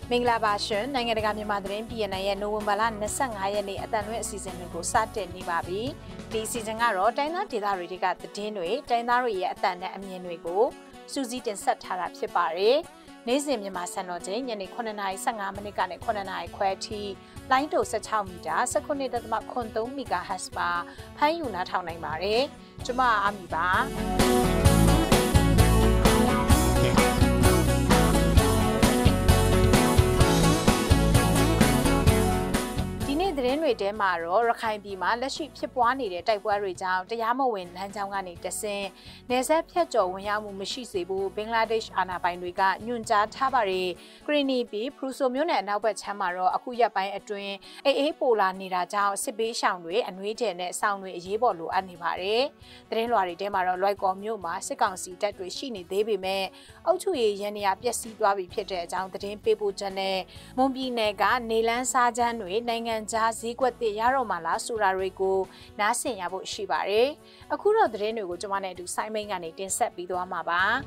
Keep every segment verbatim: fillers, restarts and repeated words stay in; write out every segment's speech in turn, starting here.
မင်္ဂလာပါရှင်နိုင်ငံတကာမြန်မာသတင်းပြည်နယ်ရဲ့နိုဝင်ဘာလ၂၅ရက်နေ့အတန်လွင့်အစီအစဉ်တွေကိုစတင်နေပါပြီဒီအစီအစဉ်ကတော့တိုင်းသားဒေသတွေကသတင်းတွေတိုင်းသားတွေရဲ့အတန်နဲ့အမြင်တွေကိုစူးစီးတင်ဆက်ထားတာဖြစ်ပါတယ်နေ့စဉ်မြန်မာစံတော်ချိန်ညနေ9:15မိနစ်ကနေ9:00နာရီခွဲအထိလိုင်းတို၁၆မီတာ၁၉.၃ မီဂါဟတ်စ်ပါဖမ်းယူနားထောင်နိုင်ပါတယ်ကျွန်မအာမီပါသတင်းတွေထဲမှာတော့ရခိုင်ပြည်မှာလက်ရှိဖြစ်ပွားနေတဲ့တိုက်ပွဲတွေကြောင့်တရားမဝင်လမ်းကြောင်းကနေတဆင့်နယ်စပ်ဖြတ်ကျော်ဝင်ရောက်မှုမရှိစေဖို့ဘင်္ဂလားဒေ့ရှ်အာဏာပိုင်တွေကညွှန်ကြားထားပါတယ်။ကရီနီပြည်ဖရူဆိုမြို့နယ်အနောက်ဘက်ခြမ်းမှာတော့အခုရက်ပိုင်းအတွင်းအေးအေးပိုလာနေတာကြောင့်စစ်ပေးရှောင်တွေအနှွေးတယ်နဲ့စောင်းတွေအရေးပေါ်လိုအပ်နေပါတယ်။သတင်းလွှာတွေထဲမှာတော့လွိုက်ကော်မြို့မှာစစ်ကောင်စီတပ်တွေရှိနေသေးပေမဲ့အုပ်ချုပ်ရေးရန်နေရာပျက်စီးသွားပြီဖြစ်တဲ့အကြောင်းသတင်းပေးပို့ချက်နဲ့မွန်ပြည်နယ်ကနေလန်းစားချမ်းတွေနိုင်ငံခြားဈေးကွက်တည်ရတော့မှလားဆိုတာတွေကိုနားဆင်ရဖို့ရှိပါတယ်။အခုတော့သတင်းတွေကိုကျွန်မနဲ့အတူဆိုင်းမိန်ကနေတင်ဆက်ပြီးသွားမှာပါ။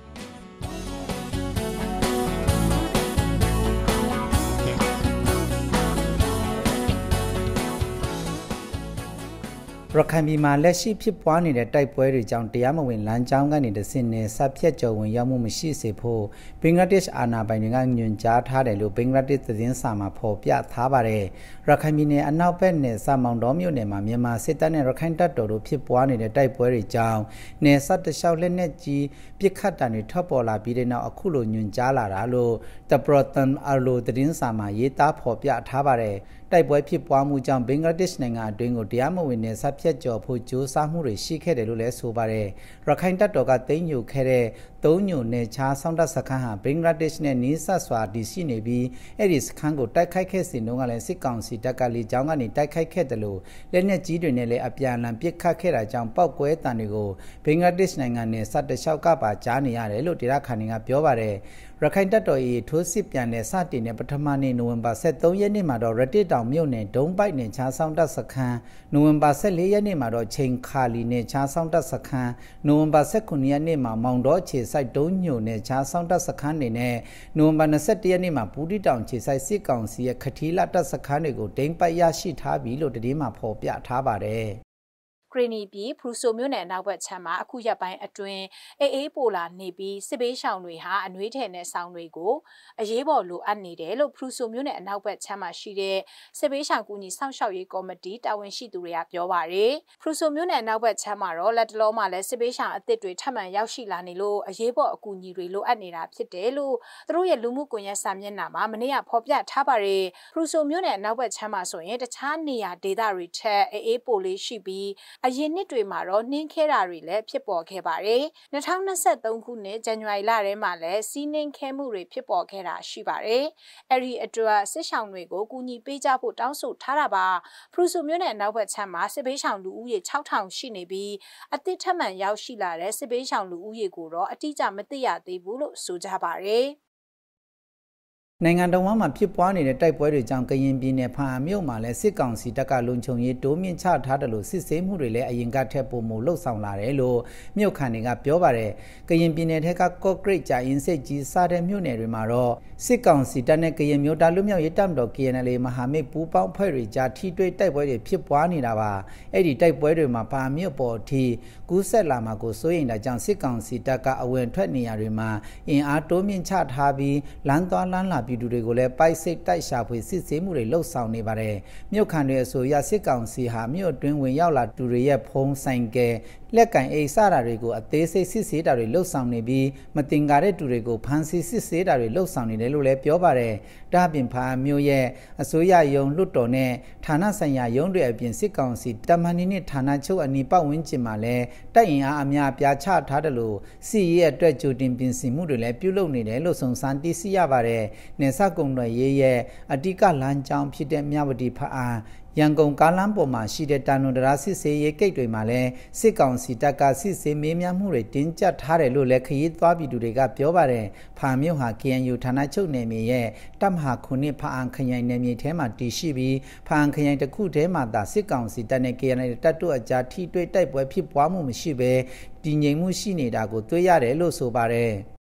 ရခိုင်ပြည်မှာလက်ရှိဖြစ်ပွားနေတဲ့တိုက်ပွဲတွေကြောင့်တရားမဝင်လမ်းကြောင်းကနေတဆင့်နဲ့ဆက်ဖြတ်ကျော်ဝင်ရောက်မှုမရှိစေဖို့ဘင်္ဂလားဒေ့ရှ်အာဏာပိုင်တွေကညွှန်ကြားထားတယ်လို့ဘင်္ဂလားဒေ့ရှ်သတင်းစာမှာဖော်ပြထားပါတယ်။ရခိုင်ပြည်နယ်အနောက်ဘက်နယ်စပ်မောင်တော်မြို့နယ်မှာမြန်မာစစ်တပ်နဲ့ရခိုင်တပ်တော်တို့ဖြစ်ပွားနေတဲ့တိုက်ပွဲတွေကြောင့်နယ်စပ်တလျှောက်လက်နက်ကြီးပစ်ခတ်တာတွေထွက်ပေါ်လာပြီးတဲ့နောက်အခုလိုညွှန်ကြားလာတာလို့ The Proton Arlo သတင်းစာမှာရေးသားဖော်ပြထားပါတယ်။တိုက်ပွဲဖြစ်ပွားမှုကြောင့်ဘင်္ဂလားဒေ့ရှ်နိုင်ငံအတွင်းကိုတရားမဝင်နယ်စပ်ဖြတ်ကျော်ဖို့ကြိုးစားမှုတွေရှိခဲ့တယ်လို့လည်းဆိုပါတယ်။ရခိုင်တပ်တော်ကသိမ်းယူခဲ့တဲ့သုံးညိုနယ်ခြားစောင့်တပ်စခန်းဟာဘင်္ဂလားဒေ့ရှ်နဲ့နီးစပ်စွာတည်ရှိနေပြီးအဲ့ဒီစခန်းကိုတိုက်ခိုက်ခဲ့စဉ်တုန်းကလည်းစစ်ကောင်စီတပ်ကလေကြောင်းကနေတိုက်ခိုက်ခဲ့တယ်လို့လက်နက်ကြီးတွေနဲ့လည်းအပြန်အလှန်ပစ်ခတ်ခဲ့တာကြောင့်ပောက်ကွဲတံတွေကိုဘင်္ဂလားဒေ့ရှ်နိုင်ငံနဲ့စက်တလျှောက်ကပါကြားနေရတယ်လို့ဒေသခံတွေကပြောပါတယ်။ရခိုင်တပ်တော်၏ထိုးစစ်ပြန်တဲ့စတင်တဲ့ပထမနေ့နိုဝင်ဘာ၁၃ရက်နေ့မှာတော့ရတစ်တောင်မြို့နယ်ဒုံပိုက်နယ်ခြားစောင့်တပ်စခန်းနိုဝင်ဘာ၁၄ရက်နေ့မှာတော့ချိန်ခါလီနယ်ခြားစောင့်တပ်စခန်းနိုဝင်ဘာ၁၉ရက်နေ့မှာမောင်တော်ခြေစိုက်တုံးညိုနယ်ခြားစောင့်တပ်စခန်းတွေနဲ့နိုဝင်ဘာ၂၁ရက်နေ့မှာပူတီတောင်ခြေစိုက်စစ်ကောင်စီရဲ့ခထီလာတပ်စခန်းတွေကိုဒိမ်းပိုက်ရရှိထားပြီလို့သတင်းမှာဖော်ပြထားပါတယ်။ကရီနီပြည်ဖရူဆိုမြို့နယ်အနောက်ဘက်ခြမ်းမှာအခုရက်ပိုင်းအတွင်းအေးအေးပိုလာနေပြီးစစ်ပေးရှောင်တွေဟာအနှွေးထည်နဲ့ဆောင်းတွေကိုအရေးပေါ်လိုအပ်နေတယ်လို့ဖရူဆိုမြို့နယ်အနောက်ဘက်ခြမ်းမှာရှိတဲ့စစ်ပေးရှောင်ကူညီစောင့်ရှောက်ရေးကော်မတီတာဝန်ရှိသူတွေကပြောပါရယ်ဖရူဆိုမြို့နယ်အနောက်ဘက်ခြမ်းမှာတော့လက်တလုံးမှာလည်းစစ်ပေးရှောင်အသစ်တွေထပ်မံရောက်ရှိလာနေလို့အရေးပေါ်အကူအညီတွေလိုအပ်နေတာဖြစ်တယ်လို့သူတို့ရဲ့လူမှုကွန်ရက်စာမျက်နှာမှာမနေ့ကဖော်ပြထားပါရယ်ဖရူဆိုမြို့နယ်အနောက်ဘက်ခြမ်းမှာဆိုရင်တခြားနေရာဒေသတွေထက်အေးအေးပိုလေးရှိပြီးအရင်နှစ်တွေမှာတော့နှင်းခဲတာတွေလည်းဖြစ်ပေါ်ခဲ့ပါတယ်။၂၀၂၃ခုနှစ်ဇန်နဝါရီလထဲမှာလည်းစီးနှင်းခဲမှုတွေဖြစ်ပေါ်ခဲ့တာရှိပါတယ်။အဲ့ဒီအတွက်စစ်ရှောင်တွေကိုကူညီပေးကြဖို့တောင်းဆိုထားတာပါ။ဖရူဆိုမြို့နယ်အနောက်ဘက်ခြမ်းမှာစစ်ဘေးရှောင်လူဦးရေ၆ထောင်ရှိနေပြီးအသစ်ထပ်မံရောက်ရှိလာတဲ့စစ်ဘေးရှောင်လူဦးရေကိုတော့အတိအကျမသိရသေးဘူးလို့ဆိုကြပါတယ်။နိုင်ငံတော်မှာဖြစ်ပွားနေတဲ့တိုက်ပွဲတွေကြောင့်ကရင်ပြည်နယ်ဖားအမြို့မှာလည်းစစ်ကောင်စီတပ်ကလုံခြုံရေးတိုးမြင့်ချထားတယ်လို့စစ်ဆေးမှုတွေလည်းအရင်ကထက်ပိုမိုလှုပ်ဆောင်လာတယ်လို့မြို့ခံတွေကပြောပါတယ်။ကရင်ပြည်နယ်ထက်ကကော့ဂရိတ်ကြာအင်းစိတ်ကြီးစတဲ့မြို့နယ်တွေမှာတော့စစ်ကောင်စီတပ်နဲ့ကရင်မျိုးသားလူမျိုးရေးတပ်မတော် K N L A မဟာမိတ်ပူးပေါင်းဖွဲ့တွေကြားထိတွေ့တိုက်ပွဲတွေဖြစ်ပွားနေတာပါ။အဲ့ဒီတိုက်ပွဲတွေမှာဖားမြို့ပေါ်အထိကူးဆက်လာမှာကိုစိုးရိမ်တာကြောင့်စစ်ကောင်စီတပ်ကအဝင်ထွက်နေရာတွေမှာအင်အားတိုးမြင့်ချထားပြီးလမ်းသွားလမ်းလာပြည်သူတွေကိုလည်းပိုက်စိတ်တိုက်ရှာဖွေစစ်ဆေးမှုတွေလှုပ်ဆောင်နေပါတယ်။မြို့ခံတွေအဆိုအရစစ်ကောင်စီဟာမြို့အတွင်းဝင်ရောက်လာသူတွေရဲ့ဖုံးဆိုင်ကဲလက်ကင်အိတ်စတာတွေကိုအသေးစိတ်စစ်ဆေးတာတွေလှုပ်ဆောင်နေပြီးမတင်ကားတဲ့သူတွေကိုဖမ်းဆီးစစ်ဆေးတာတွေလှုပ်ဆောင်နေတယ်လို့လည်းပြောပါတယ်။ဒါ့အပြင်ဖာမြို့ရဲ့အစိုးရရုံးလွှတ်တော်နဲ့ဌာနဆိုင်ရာရုံးတွေအပြင်စစ်ကောင်စီတမန်နီနဲ့ဌာနချုပ်အနီးပတ်ဝန်းကျင်မှာလည်းတိုက်ရင်အားအများပြားချထားတယ်လို့စီရဲ့အတွက်ကြိုတင်ပြင်ဆင်မှုတွေလည်းပြုလုပ်နေတယ်လို့စုံစမ်းသိရှိရပါတယ်။နေဆက်ကုံတော်ရေးရဲ့အဓိကလမ်းကြောင်းဖြစ်တဲ့မြဝတီဖားရန်ကုန်ကားလမ်းပေါ်မှာရှိတဲ့တန်နွန်တရာစစ်ဆေးရေးဂိတ်တွေမှာလည်းစစ်ကောင်စီတပ်ကစစ်ဆေးမေးမြန်းမှုတွေတင်းကျပ်ထားတယ်လို့လည်းခရီးသွားပြည်သူတွေကပြောပါတယ်။ဖာမြို့ဟာ K N U ဌာနချုပ်နယ်မြေရဲ့တပ်မဟာခုနှစ်ဖာအန်ခရိုင်နယ်မြေထဲမှာတည်ရှိပြီးဖာအန်ခရိုင်တစ်ခုထဲမှာသာစစ်ကောင်စီတပ်နဲ့ K N L A တပ်တို့အကြားထိတွေ့တိုက်ပွဲဖြစ်ပွားမှုမရှိဘဲတည်ငြိမ်မှုရှိနေတာကိုတွေ့ရတယ်လို့ဆိုပါတယ်။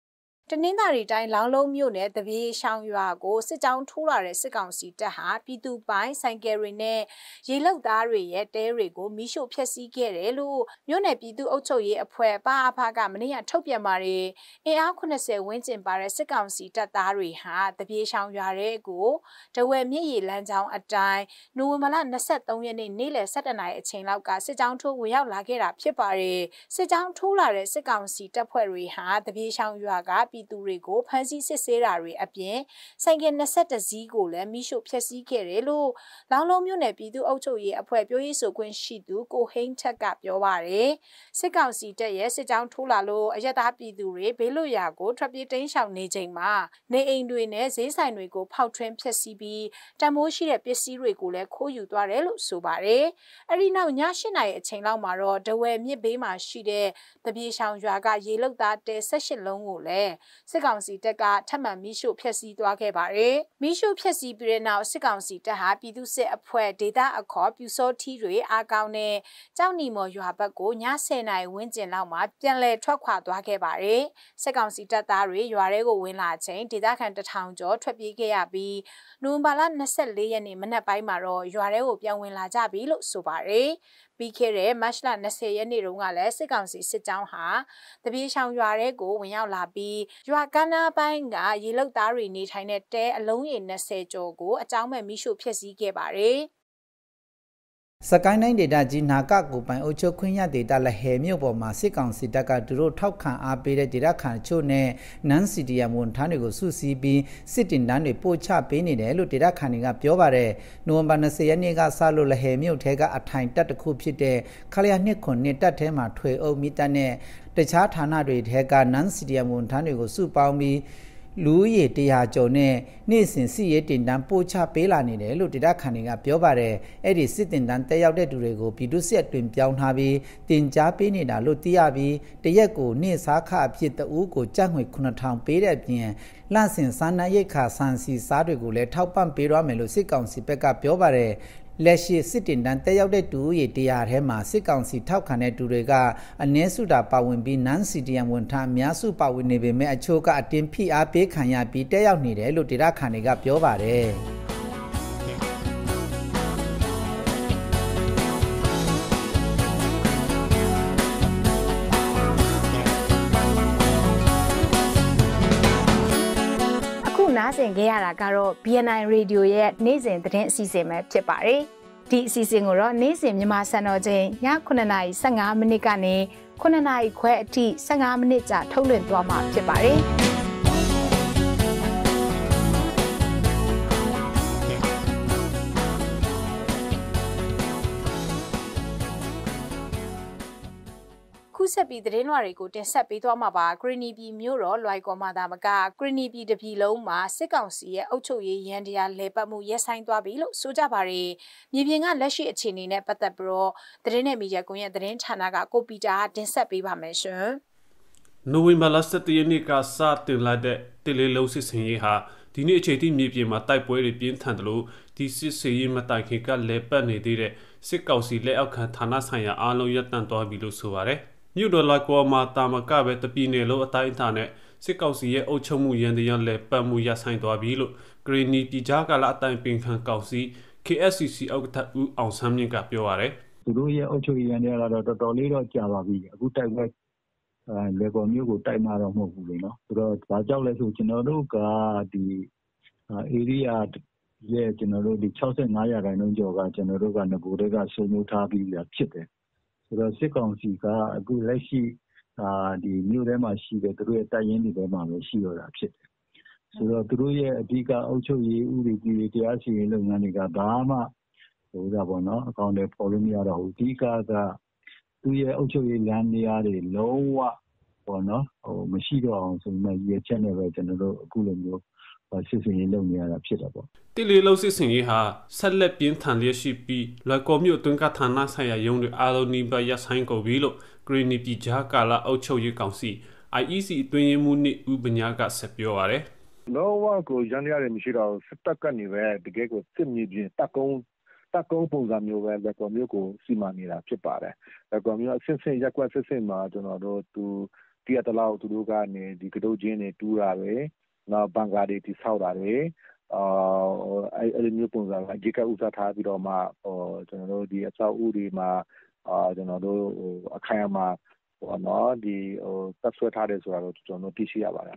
တနင်္သာရီတိုင်းလောင်းလုံးမြို့နယ်တပြေးရှောင်းရွာကိုစစ်ကြောင်းထိုးလာတဲ့စစ်ကောင်စီတပ်ဟာပြည်သူပိုင်းဆိုင်ကယ်တွေနဲ့ရေလောက်သားတွေရဲ့တဲတွေကိုမိရှို့ဖျက်ဆီးခဲ့တယ်လို့မြို့နယ်ပြည်သူ့အုပ်ချုပ်ရေးအဖွဲ့ပါအဖကမနေ့ကထုတ်ပြန်ပါတယ်။အင်အားeightyဝန်းကျင်ပါတဲ့စစ်ကောင်စီတပ်သားတွေဟာတပြေးရှောင်းရွာတဲ့ကိုတဝယ်မြစ်ရေလမ်းကြောင်းအတိုင်းနိုဝင်ဘာလtwenty-thirdရက်နေ့နေ့လယ်sevenနာရီအချိန်လောက်ကစစ်ကြောင်းထိုးဝင်ရောက်လာခဲ့တာဖြစ်ပါတယ်။စစ်ကြောင်းထိုးလာတဲ့စစ်ကောင်စီတပ်ဖွဲ့တွေဟာတပြေးရှောင်းရွာကပြည်သူတွေကိုဖမ်းဆီးစစ်ဆေးတာတွေအပြင်ဆိုင်ကယ်twenty-oneစီးကိုလည်းမိရှို့ဖျက်ဆီးခဲ့တယ်လို့လောင်းလုံးမြို့နယ်ပြည်သူ့အုပ်ချုပ်ရေးအဖွဲ့ပြောရေးဆိုခွင့်ရှိသူကိုဟိန်းထက်ကပြောပါတယ်စစ်ကောင်စီတပ်ရဲ့စစ်ကြောင်းထိုးလာလို့အရတားပြည်သူတွေဘေးလွတ်ရာကိုထွက်ပြေးတိမ်းရှောင်နေချိန်မှာနေအိမ်တွေနဲ့ဈေးဆိုင်တွေကိုဖောက်ထွင်းဖျက်ဆီးပြီးတမိုးရှိတဲ့ပစ္စည်းတွေကိုလည်းခိုးယူသွားတယ်လို့ဆိုပါတယ်အဲ့ဒီနောက်ညeightနာရီအချိန်လောက်မှာတော့ဒဝယ်မြစ်ဘေးမှာရှိတဲ့တပြေးရှောင်ရွာကရေလုတ်သားတဲeighteenလုံးကိုလည်းစစ်ကောင်စီတပ်ကထပ်မံမိရှို့ဖျက်ဆီးသွားခဲ့ပါတယ်။မိရှို့ဖျက်ဆီးပြီးတဲ့နောက်စစ်ကောင်စီတပ်ဟာပြည်သူ့စစ်အဖွဲ့ဒေသအခေါ်ပြူစောထီတွေအားကောင်းတဲ့ကြောက်နီမော်ရွာဘက်ကိုညtenနာရီဝန်းကျင်လောက်မှာပြန်လည်ထွက်ခွာသွားခဲ့ပါတယ်။စစ်ကောင်စီတပ်သားတွေရွာထဲကိုဝင်လာချိန်ဒေသခံတစ်ထောင်ကျော်ထွက်ပြေးခဲ့ရပြီးနိုဝင်ဘာလtwenty-fourရက်နေ့မနက်ပိုင်းမှာတော့ရွာထဲကိုပြန်ဝင်လာကြပြီလို့ဆိုပါတယ်။ပြီးခဲ့တဲ့မတ်လtwentyရက်နေ့တုန်းကလည်းစစ်ကောင်စီစစ်ကြောင်းဟာတပြေးရှောင်ရွာထဲကိုဝင်ရောက်လာပြီးရွာကမ်းနားပိုင်းကရေလုတ်သားတွေနေထိုင်တဲ့တဲအလုံးရေtwentyကျော်ကိုအကြောင်းမဲ့မိရှို့ဖျက်ဆီးခဲ့ပါတယ်စကိုင်းတိုင်းဒေသကြီးနာကကိုပိုင်အုပ်ချုပ်ခွင့်ရဒေသလက်ဟဲမြို့ပေါ်မှာစစ်ကောင်စီတပ်ကသူတို့ထောက်ခံအားပေးတဲ့ဒေသခံချို့နဲ့နန်စီတီယမ်ဝန်ထမ်းတွေကိုစုစည်းပြီးစစ်တင်တန်းတွေပို့ချပေးနေတယ်လို့ဒေသခံတွေကပြောပါတယ်နိုဝင်ဘာtwentyရက်နေ့ကစလို့လက်ဟဲမြို့ထဲကအထိုင်တပ်တစ်ခုဖြစ်တဲ့ခလျာtwo nineတပ်ထဲမှာထွေအုပ်မိတပ်နဲ့တခြားဌာနတွေထဲကနန်စီတီယမ်ဝန်ထမ်းတွေကိုစုပေါင်းပြီးလူရေone hundredကျော်နဲ့နေ့စဉ်စစ်ရေးတင်တန်းပို့ချပေးလာနေတယ်လို့ဒေသခံတွေကပြောပါတယ်အဲ့ဒီစစ်တင်တန်းတက်ရောက်တဲ့သူတွေကိုပြည်သူ့စစ်အတွင်ပြောင်းထားပြီးတင်ကြားပေးနေတာလို့သိရပြီးတရက်ကိုနေ့စားခအဖြစ်တအူးကိုကြက်ငွေnine thousandပေးတဲ့အပြင်လန့်စင်စားနပ်ရိက္ခာဆန်စီစားတွေကိုလည်းထောက်ပံ့ပေးရမယ်လို့စစ်ကောင်စီဘက်ကပြောပါတယ်လက်ရှိစစ်တင်တန်းတက်ရောက်တဲ့တူရေတရားထဲမှာစစ်ကောင်စီထောက်ခံတဲ့တူတွေကအနည်းစုတာပါဝင်ပြီးနန်စီတီယမ်ဝန်ထမ်းအများစုပါဝင်နေပေမဲ့အချို့ကအတင်းဖိအားပေးခံရပြီးတက်ရောက်နေတယ်လို့ဒေသခံတွေကပြောပါတယ်နားဆင်ခဲ့ရတာကတော့ B N I Radio ရဲ့နေ့စဉ်သတင်းအစီအစဉ်ပဲဖြစ်ပါတယ်။ဒီအစီအစဉ်ကိုတော့နေ့စဉ်မြန်မာစံတော်ချိန်ညnineနာရီfifteenမိနစ်ကနေnineနာရီခွဲအထိfifteenမိနစ်ကြာထုတ်လွှင့်သွားမှာဖြစ်ပါတယ်။ခုဆက်ပြီးသတင်းလွှာတွေကိုတင်ဆက်ပေးသွားမှာပါဂရီနီပြည်မြို့တော်လွိုင်ကော်မှာဒါမကဂရီနီပြည်တပြည်လုံးမှာစစ်ကောင်စီရဲ့အုပ်ချုပ်ရေးရန်တရားလဲပတ်မှုရပ်ဆိုင်သွားပြီလို့ဆိုကြပါတယ်မြေပြင်ကလက်ရှိအခြေအနေနဲ့ပတ်သက်ပြီးတော့သတင်းနဲ့မီဒီယာကွန်ရက်သတင်းဌာနကကိုပီတာတင်ဆက်ပေးပါမယ်ရှင်နိုဝင်ဘာလsevenရက်နေ့ကစတင်လာတဲ့တေလီလုံးစစ်စင်ရေးဟာဒီနေ့အချိန်ထိမြေပြင်မှာတိုက်ပွဲတွေပြင်းထန်တယ်လို့ဒီစစ်စင်ရေးမတိုင်ခင်ကလဲပတ်နေသေးတဲ့စစ်ကောင်စီလက်အောက်ခံဌာနဆိုင်ရာအားလုံးရပ်တန့်သွားပြီလို့ဆိုပါတယ်မြို့တော်လိုက်ကောမှာတာမကပဲတပြည်နယ်လုံးအတိုင်းအတာနဲ့စစ်ကောင်စီရဲ့အုပ်ချုပ်မှုရန်တရားလဲပတ်မှုရဆိုင်သွားပြီလို့ဂရီနီပြည်ကြားကလာအတိုင်းပင်ခံကောင်စီ K S C C ဥက္ကဋ္ဌဦးအောင်ဆန်းမြင့်ကပြောရတယ်သူတို့ရဲ့အုပ်ချုပ်ရေးရန်တရားကတော့တော်တော်လေးတော့ကြာပါပြီအခုတိုက်ပွဲအဲလေကောမျိုးကိုတိုက်မှာတော့မဟုတ်ဘူးလေနော်ဆိုတော့ဒါကြောင့်လဲဆိုကျွန်တော်တို့ကဒီ area ရဲ့ကျွန်တော်တို့ဒီsixty-fiveရာခိုင်နှုန်းကျော်ကကျွန်တော်တို့ကငကိုတွေကစုံမိုးထားပြီးရဖြစ်တယ်ဆိုတော့စစ်ကောင်စီကအခုလက်ရှိအာဒီမြို့ထဲမှာရှိတဲ့သူတို့ရဲ့တပ်ရင်းတွေထဲမှာပဲရှိရတာဖြစ်တယ်ဆိုတော့သူတို့ရဲ့အဓိကအုပ်ချုပ်ရေးဥပဒေကြီးတွေတရားစီရင်လုပ်ငန်းတွေကဘာမှဟိုဒါပေါ့နော်အကောင့်တွေပေါ်လို့မရတော့ဘူးအဓိကကသူရဲ့အုပ်ချုပ်ရေးလမ်းတရားတွေလုံးဝပေါ့နော်ဟိုမရှိတော့အောင်ဆိုမှရည်ချက်နဲ့ပဲကျွန်တော်တို့အခုလိုမျိုးစစ်စင်ရေးလုပ်နေရတာဖြစ်တာပေါ့တိလီလုံးစစ်စင်ရေးဟာဆက်လက်ပြင်းထန်လျက်ရှိပြီးလွိုင်ကော်မြို့အတွင်းကဌာနဆိုင်ရာရုံးတွေအားလုံးနီးပါးရပ်ဆိုင်ကုန်ပြီလို့ဂရီနီပြည်ကြားကာလအုပ်ချုပ်ရေးကောင်စီ I E C အတွင်းရေးမှူးနှင့်ဥပညာကဆက်ပြောရတယ်လောကကိုရန်ရတယ်မရှိတော့စစ်တပ်ကနေပဲတကယ်ကိုစစ်မြေပြင်တပ်ကုန်းတပ်ကုန်းပုံစံမျိုးပဲလက်ကော်မျိုးကိုစီမံနေတာဖြစ်ပါတယ်လက်ကော်မျိုးအစစ်စစ်ရက်ကွက်စစ်စစ်မှာကျွန်တော်တို့သူတရတလောက်သူတို့ကနေဒီကတုတ်ချင်းတွေတူးတာပဲနောက်ဘန်ကာတွေတိဆောက်တာတွေအာအဲ့အဲ့မျိုးပုံစံကဒီကဥစားထားပြီးတော့မှဟိုကျွန်တော်တို့ဒီအဆောက်အဦတွေမှာအာကျွန်တော်တို့ဟိုအခိုင်အမာဟိုနော်ဒီဟိုတပ်ဆွဲထားတယ်ဆိုတာတော့ကျွန်တော်တို့သိရှိရပါတယ်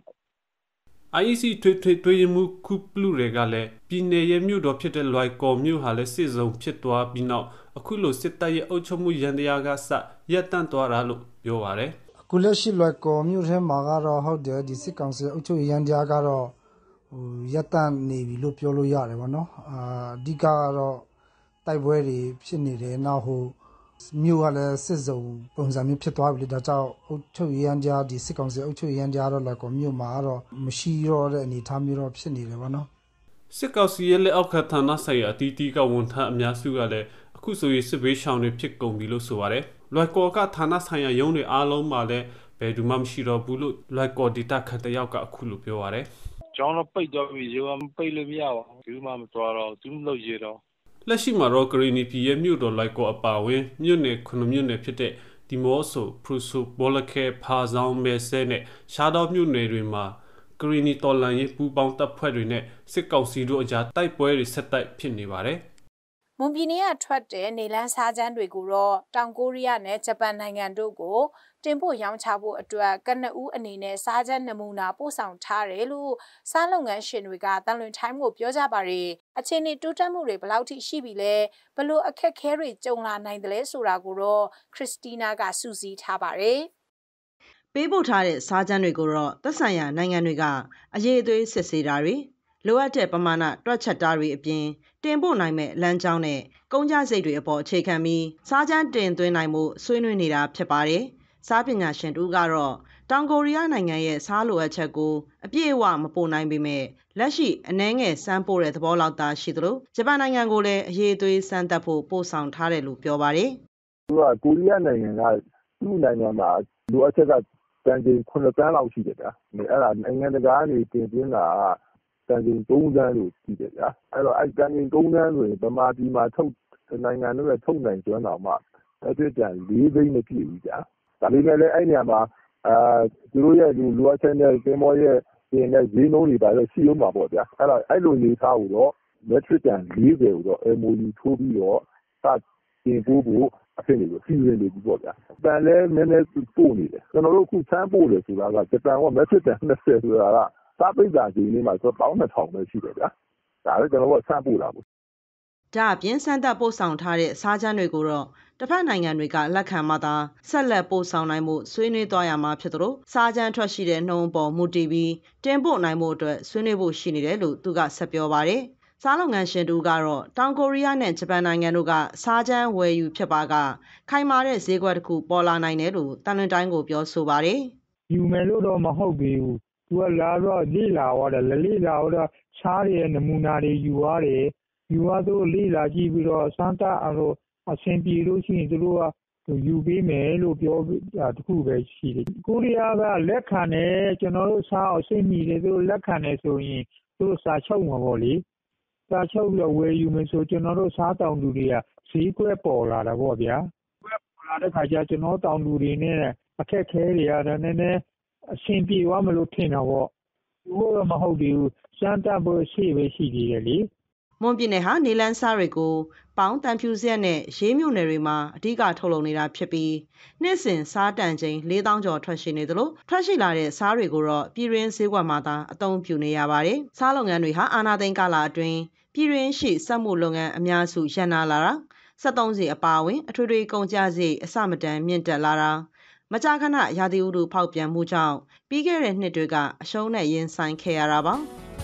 I E C ထွေထွေထွေမှုခုပလူတွေကလည်းပြည်내ရဲ့မြို့တော်ဖြစ်တဲ့လွိုင်ကော်မြို့ဟာလည်းစစ်စုံဖြစ်သွားပြီးနောက်အခုလိုစစ်တပ်ရဲ့အုပ်ချုပ်မှုရန်တရားကစရပ်တန့်သွားတာလို့ပြောပါတယ်အခုလက်ရှိလွိုင်ကော်မြို့ထဲမှာကတော့ဟုတ်တယ်ဒီစစ်ကောင်စီအုပ်ချုပ်ရန်တရားကတော့ဟိုရပ်တန့်နေပြီလို့ပြောလို့ရတယ်ဗောနော်အာအဓိကကတော့တိုက်ပွဲတွေဖြစ်နေတယ်နောက်ဟိုမြို့ကလည်းစစ်စုံပုံစံမျိုးဖြစ်သွားပြီဒါကြောင့်အုပ်ချုပ်ရန်တရားဒီစစ်ကောင်စီအုပ်ချုပ်ရန်တရားတော့လွိုင်ကော်မြို့မှာတော့မရှိတော့တဲ့အနေအထားမျိုးတော့ဖြစ်နေတယ်ဗောနော်စစ်ကောင်စီရဲ့လက်အောက်ကဌာနဆိုင်ရာအတီးတီးကဝန်ထမ်းအများစုကလည်းအခုဆိုရင်စစ်ဘေးရှောင်တွေဖြစ်ကုန်ပြီလို့ဆိုပါတယ်လွိုင်ကော်ကဌာနဆိုင်ရာရုံးတွေအားလုံးမှာလည်းဘယ်သူမှမရှိတော့ဘူးလို့လွိုင်ကော်ဒေတာခတ်တယောက်ကအခုလိုပြောပါတယ်ကျောင်းတော့ပိတ်သွားပြီရောပိတ်လို့မရပါဘူးဘူးမှမသွားတော့သူမလို့ရတော့လက်ရှိမှာတော့ဂရီနီပြည်ရဲ့မြို့တော်လွိုင်ကော်အပါဝင်မြို့နယ်ခုနှစ်မြို့နယ်ဖြစ်တဲ့ဒီမော့ဆိုဖရူဆိုဘောလခဲဖာဆောင်မဲဆဲနဲ့ရှားတော်မြို့နယ်တွေမှာဂရီနီတော်လန်ရေးပူပေါင်းတပ်ဖွဲ့တွေနဲ့စစ်ကောင်စီတို့အကြားတိုက်ပွဲတွေဆက်တိုက်ဖြစ်နေပါတယ်မွန်ပြည်နယ်ကထွက်တဲ့နေလန်းစားချမ်းတွေကိုတော့တောင်ကိုရီးယားနဲ့ဂျပန်နိုင်ငံတို့ကိုတင်ပို့ရောင်းချဖို့အတွက်ကနဦးအနေနဲ့စားချမ်းနမူနာပို့ဆောင်ထားတယ်လို့စားလုပ်ငန်းရှင်တွေကတန်လွင်ထိုင်းကိုပြောကြပါရယ်အခြေအနေတိုးတက်မှုတွေဘယ်လောက်ထိရှိပြီလဲဘလို့အခက်ခဲတွေကြုံလာနိုင်တယ်လဲဆိုတာကိုတော့ခရစ်စတီနာကစူးစီးထားပါရယ်ပေးပို့ထားတဲ့စားချမ်းတွေကိုတော့သက်ဆိုင်ရာနိုင်ငံတွေကအရေးအသွေးစစ်ဆေးတာတွေလိုအပ်တဲ့ပမာဏတွက်ချက်တာတွေအပြင်တင်ပို့နိုင်မဲ့လမ်းကြောင်းနဲ့ကုန်ကျစရိတ်တွေအပေါ်အခြေခံပြီးစားချမ်းတင်သွင်းနိုင်မှုဆွေးနွေးနေတာဖြစ်ပါတယ်။စားပညာရှင်တို့ကတော့တောင်ကိုရီးယားနိုင်ငံရဲ့စားလိုအပ်ချက်ကိုအပြည့်အဝမပို့နိုင်ပေမဲ့လက်ရှိအနှဲငယ်စမ်းပို့တဲ့သဘောလောက်သာရှိသလိုဂျပန်နိုင်ငံကိုလည်းအရေးအသွေးစမ်းသပ်ဖို့ပို့ဆောင်ထားတယ်လို့ပြောပါတယ်။သူကကိုရီးယားနိုင်ငံကသူ့နိုင်ငံမှာလိုအပ်ချက်ကတန်ချိန်ခုနှစ်တန်းလောက်ရှိတယ်ဗျာ။အဲ့ဒါနိုင်ငံတကာကနေတင်သွင်းတာတန်ချိန်သုံးတန်းလို့ရှိတယ်ဗျာအဲ့တော့အဲ့တန်ချိန်သုံးတန်းဆိုရင်ဗမာပြည်မှာထုတ်နိုင်ငံတွေနဲ့ထုတ်နိုင်ကျွမ်းတော့မှအဲ့ဒီတန်လေးသိန်းမပြည့်ဘူးဗျာဒါပေမဲ့လည်းအဲ့နေရာမှာအာသူတို့ရဲ့ဒီလိုအပ်ချက်နဲ့တင်မောရဲ့တင်တဲ့ဈေးနှုန်းတွေပါတော့ရှိအောင်ပါပေါ့ဗျာအဲ့တော့အဲ့လိုနေသားကိုတော့ metric တန်လေးဆယ်ကိုတော့ M O U ထိုးပြီးတော့စတင်ပို့ဖို့အဖြစ်နေလို့စီစဉ်နေပြီပေါ့ဗျာတန်လည်းနည်းနည်းပို့နေတယ်ကျွန်တော်တို့အခုဆန်းပို့တယ်ဆိုတာကဂျပန်က metric တန်နှစ်ဆယ်ဆိုတာကစားပိတ်တာဒီနေ့မှာဆိုပေါင်းနှစ်ထောင်ပဲရှိတယ်ဗျာဒါလည်းကျွန်တော်တို့ဆန်းပို့တာပေါ့ဒါအပြင်စမ်းသပ်ပို့ဆောင်ထားတဲ့စားချမ်းတွေကိုတော့တစ်ဖက်နိုင်ငံတွေကလက်ခံမှသာဆက်လက်ပို့ဆောင်နိုင်မှုဆွေးနွေးသွားရမှာဖြစ်သလိုစားချမ်းထွက်ရှိတဲ့နှုံပေါ်မူတည်ပြီးတင်ပို့နိုင်မှုအတွက်ဆွေးနွေးဖို့ရှိနေတယ်လို့သူကဆက်ပြောပါတယ်စားလုပ်ငန်းရှင်တို့ကတော့တောင်ကိုရီးယားနဲ့ဂျပန်နိုင်ငံတို့ကစားချမ်းဝယ်ယူဖြစ်ပါကခိုင်မာတဲ့ဈေးကွက်တစ်ခုပေါ်လာနိုင်တယ်လို့တန်လွင်တိုင်းကိုပြောဆိုပါတယ်ယူမယ်လို့တော့မဟုတ်သေးဘူးသူကလာတော့လေ့လာသွားတယ်လေ့လာတော့ချားရဲ့နမူနာတွေယူရတယ်ယူရသူလေ့လာကြည့်ပြီးတော့စမ်းသပ်အောင်လို့အဆင်ပြေလို့ရှိရင်သူတို့ကယူပေးမယ်လို့ပြောတာတခုပဲရှိတယ်ကိုရီးယားကလက်ခံတယ်ကျွန်တော်တို့စားအောင်စိတ်မိတယ်သူတို့လက်ခံတယ်ဆိုရင်သူတို့စာချုပ်မှာပေါ့လေစာချုပ်ပြီးတော့ဝယ်ယူမယ်ဆိုကျွန်တော်တို့စားတောင်သူတွေကဈေးကွက်ပေါ်လာတာပေါ့ဗျာကွက်ပေါ်လာတဲ့ခါကျကျွန်တော်တောင်သူတွေနဲ့အခက်ခဲတွေရတယ်နည်းနည်းအဆင်ပြေသွားမလို့ထင်တာပေါ့ဘိုးတော့မဟုတ်သေးဘူးစမ်းသပ်ဖို့ရှိပဲရှိသေးတယ်လေမွန်ပြည်နယ်ဟာနေလန်းစားတွေကိုပေါင်းတန်ဖြူစက်နဲ့ရေးမြို့နယ်တွေမှာအဓိကထုတ်လုပ်နေတာဖြစ်ပြီးနှစ်စဉ်စားတန်ချိန်လေးသောင်းကျော်ထွက်ရှိနေသလိုထွက်ရှိလာတဲ့စားတွေကိုတော့ပြည်ရင်းဈေးကွက်မှာသာအသုံးပြုနေရပါတယ်စားလုပ်ငန်းတွေဟာအာဏာသိမ်းကာလအတွင်းပြည်ရင်းရှိစက်မှုလုပ်ငန်းအများစုရပ်နားလာတာစက်သုံးစီအပါအဝင်အထွေထွေကုန်ကျစရိတ်အစမတန်မြင့်တက်လာတာမကြာခဏရာသီဥတုဖောက်ပြန်မှုကြောင့်ပြီးခဲ့တဲ့နှစ်တွေကအရှုံးနဲ့ရင်ဆိုင်ခဲ့ရတာပါ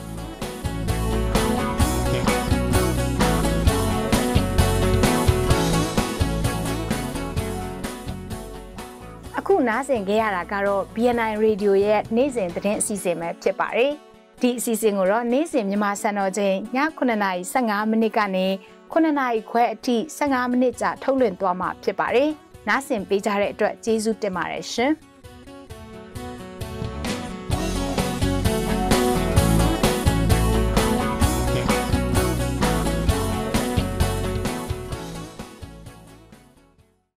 အခုနားဆင်ခဲ့ရတာကတော့ B N I Radio ရဲ့နေ့စဉ်သတင်းအစီအစဉ်ပဲဖြစ်ပါတယ်ဒီအစီအစဉ်ကိုတော့နေ့စဉ်မြန်မာစံတော်ချိန်ညခုနှစ်နာရီဆယ့်ငါးမိနစ်ကနေခုနှစ်နာရီခွဲအထိဆယ့်ငါးမိနစ်ကြာထုတ်လွှင့်သွားမှာဖြစ်ပါတယ်နားဆင်ပေးကြတဲ့အတွက်ကျေးဇူးတင်ပါတယ်ရှင်